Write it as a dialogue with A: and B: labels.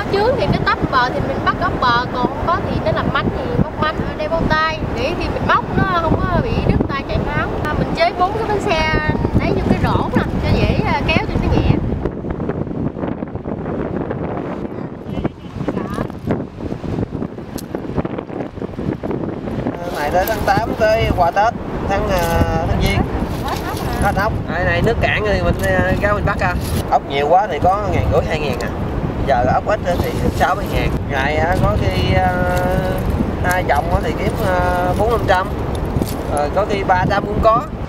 A: trước thì nó tấp bờ thì mình bắt ốc bờ, còn không có thì nó làm mánh thì móc mánh, đeo bao tay để khi mình móc nó không có bị đứt tay chảy máu. Mình chế 4 cái bánh xe lấy vô cái rổ nè cho dễ kéo cho nó nhẹ.
B: Này tới tháng 8 tới qua Tết tháng Giêng hết ốc. Này nước cạn thì mình ra mình bắt ốc nhiều quá thì có 1.500 2.000 à. Giờ ốc ít thì 6-7 ngàn. Ngày có khi 2 vòng thì kiếm 400-500, có khi 300 cũng có.